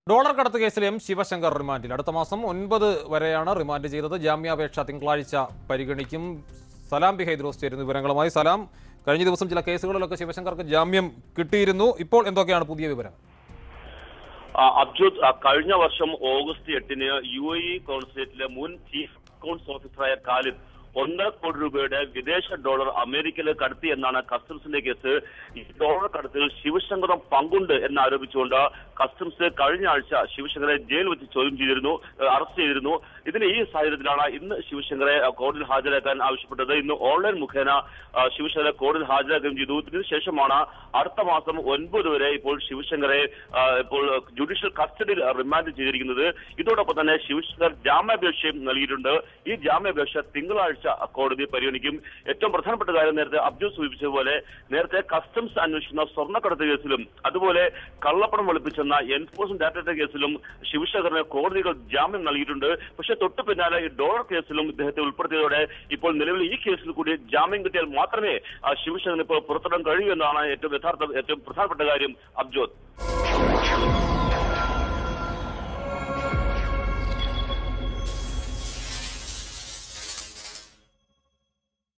Dollar കടത്ത് കേസിൽ M Sivasankar റിമാൻഡിൽ അടുത്ത മാസം 9 വരെയാണ് റിമാൻഡ് ചെയ്തത്. ജാമ്യാപേക്ഷ തിങ്കളാഴ്ച പരിഗണിക്കും. സലാം ബി ഹൈദ്രോസ് ചേരുന്ന വിവരങ്ങളുമായി. സലാം, കഴിഞ്ഞ ദിവസം ചില കേസുകളിലൊക്കെ ശിവശങ്കർക്ക് ജാമ്യം കിട്ടിയിരുന്നു. ഇപ്പോൾ എന്തൊക്കെയാണ് പുതിയ വിവരം? അബ്ജോത്, കഴിഞ്ഞ വർഷം ഓഗസ്റ്റ് 8-ന് UAE കോൺസുലേറ്റിലെ മുൻ ചീഫ് അക്കൗണ്ട്സ് ഓഫീസറായ ഖാലിദ് 1 കോടി രൂപയുടെ വിദേശ ഡോളർ അമേരിക്കയിലേക്ക് കടത്തി എന്നാണ് കസ്റ്റംസിന്റെ കേസ്. ഈ ഡോളർ കടത്തിൽ ശിവശങ്കറും പങ്കുണ്ട് എന്നാരോപിച്ചുകൊണ്ട് കസ്റ്റംസ് കഴിഞ്ഞ ആഴ്ച ശിവശങ്കറെ ജയിൽ വെച്ച് അറസ്റ്റ് ചെയ്തിരുന്നു. ഈ സാഹചര്യത്തിലാണ് ഇന്ന് ശിവശങ്കറെ കോടതിയിൽ ഹാജരാക്കാൻ ആവശ്യപ്പെട്ടത്. ഇന്ന് ഓൺലൈൻ മുഖേന ശിവശങ്കറെ കോടതിയിൽ ഹാജരാക്കുകയും ചെയ്തു. ഇതിനുശേഷമാണ് അടുത്ത മാസം 9 വരെ ഇപ്പോൾ ശിവശങ്കറെ ജുഡീഷ്യൽ കസ്റ്റഡിയിൽ റിമാൻഡ് ചെയ്തിരിക്കുന്നത്. ഇതോടൊപ്പം തന്നെ ശിവശങ്കർ ജാമ്യാപേക്ഷയും നൽകിയിട്ടുണ്ട്. ഈ ജാമ്യാപേക്ഷ തിങ്കളാഴ്ച കോടതി പരിഗണിക്കും. ഏറ്റവും പ്രധാനപ്പെട്ട കാര്യം, നേരത്തെ അബ്ജു സൂചിപ്പിച്ചതുപോലെ നേരത്തെ കസ്റ്റംസ് അന്വേഷിക്കുന്ന സ്വർണ്ണക്കടത്ത് കേസിലും അതുപോലെ കള്ളപ്പണം വെളുപ്പിച്ചെന്ന എൻഫോഴ്സ്മെന്റ് ഡയറക്ടറേറ്റ് കേസിലും ശിവശങ്കറിന് കോടതികൾ ജാമ്യം നൽകിയിട്ടുണ്ട്. പക്ഷേ തൊട്ടു പിന്നാലെ ഈ ഡോളർ കേസിലും ഇദ്ദേഹത്തെ ഉൾപ്പെടുത്തിയതോടെ ഇപ്പോൾ നിലവിൽ ഈ കേസിൽ കൂടി ജാമ്യം കിട്ടിയാൽ മാത്രമേ ശിവശങ്കറിന് ഇപ്പോൾ പുറത്തിടാൻ കഴിയൂ എന്നാണ് ഏറ്റവും പ്രധാനപ്പെട്ട കാര്യം. അബ്ജോത്.